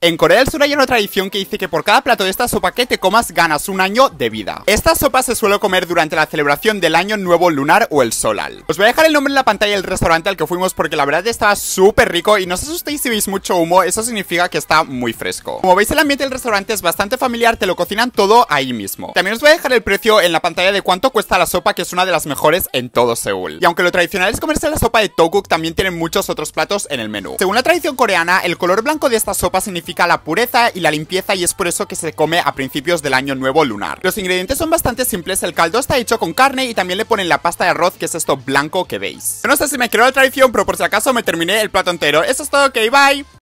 En Corea del Sur hay una tradición que dice que por cada plato de esta sopa que te comas ganas un año de vida. Esta sopa se suele comer durante la celebración del año nuevo lunar o el solal. Os voy a dejar el nombre en la pantalla del restaurante al que fuimos porque la verdad estaba súper rico y no os asustéis si veis mucho humo, eso significa que está muy fresco. Como veis, el ambiente del restaurante es bastante familiar, te lo cocinan todo ahí mismo. También os voy a dejar el precio en la pantalla de cuánto cuesta la sopa, que es una de las mejores en todo Seúl. Y aunque lo tradicional es comerse la sopa de tteokguk, también tienen muchos otros platos en el menú. Según la tradición coreana, el color blanco de esta sopa significa la pureza y la limpieza, y es por eso que se come a principios del año nuevo lunar. Los ingredientes son bastante simples, el caldo está hecho con carne y también le ponen la pasta de arroz, que es esto blanco que veis. Yo no sé si me quiero la tradición, pero por si acaso me terminé el plato entero. Eso es todo, ok, bye.